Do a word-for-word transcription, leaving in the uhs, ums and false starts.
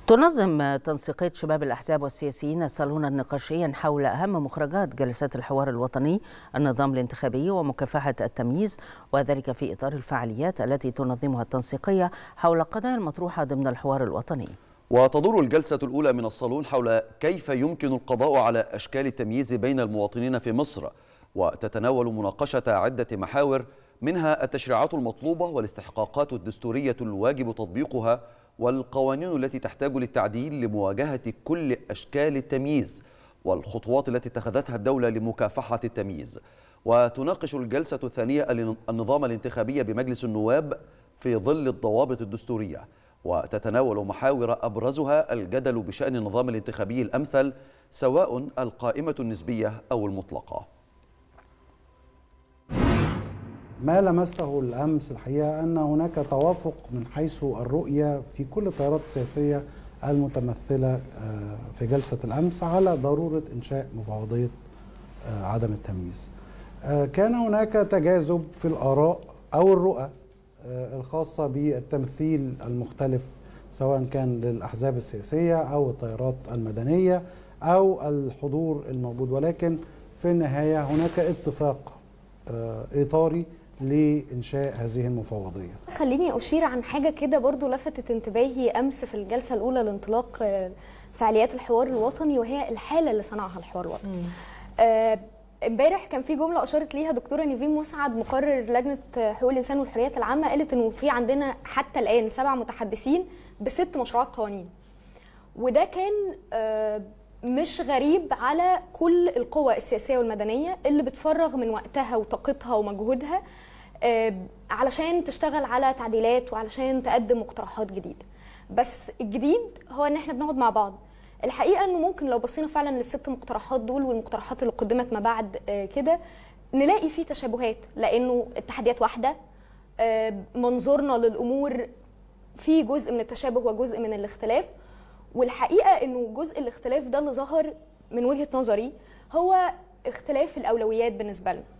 تنظم تنسيقية شباب الأحزاب والسياسيين صالونا نقاشيا حول أهم مخرجات جلسات الحوار الوطني، النظام الانتخابي ومكافحة التمييز، وذلك في إطار الفعاليات التي تنظمها التنسيقية حول القضايا المطروحة ضمن الحوار الوطني. وتدور الجلسة الأولى من الصالون حول كيف يمكن القضاء على أشكال التمييز بين المواطنين في مصر، وتتناول مناقشة عدة محاور منها التشريعات المطلوبة والاستحقاقات الدستورية الواجب تطبيقها والقوانين التي تحتاج للتعديل لمواجهة كل أشكال التمييز والخطوات التي اتخذتها الدولة لمكافحة التمييز. وتناقش الجلسة الثانية النظام الانتخابي بمجلس النواب في ظل الضوابط الدستورية، وتتناول محاور أبرزها الجدل بشأن النظام الانتخابي الأمثل سواء القائمة النسبية أو المطلقة. ما لمسته الأمس الحقيقة أن هناك توافق من حيث الرؤية في كل التيارات السياسية المتمثلة في جلسة الأمس على ضرورة إنشاء مفوضية عدم التمييز. كان هناك تجاذب في الآراء أو الرؤى الخاصة بالتمثيل المختلف سواء كان للأحزاب السياسية أو التيارات المدنية أو الحضور الموجود، ولكن في النهاية هناك اتفاق إطاري لإنشاء هذه المفوضية. خليني أشير عن حاجة كده برضو لفتت انتباهي أمس في الجلسة الأولى لانطلاق فعاليات الحوار الوطني، وهي الحالة اللي صنعها الحوار الوطني. امبارح كان في جملة أشارت ليها دكتورة نيفين مسعد مقرر لجنة حقوق الإنسان والحريات العامة، قالت إنه في عندنا حتى الآن سبع متحدثين بست مشروعات قوانين، وده كان مش غريب على كل القوى السياسية والمدنية اللي بتفرغ من وقتها وطاقتها ومجهودها علشان تشتغل على تعديلات وعلشان تقدم مقترحات جديدة. بس الجديد هو ان احنا بنقعد مع بعض. الحقيقة انه ممكن لو بصينا فعلا للست مقترحات دول والمقترحات اللي قدمت ما بعد كده نلاقي فيه تشابهات، لانه التحديات واحدة، منظورنا للامور في جزء من التشابه وجزء من الاختلاف. والحقيقة انه جزء الاختلاف ده اللي ظهر من وجهة نظري هو اختلاف الأولويات بالنسبة لنا.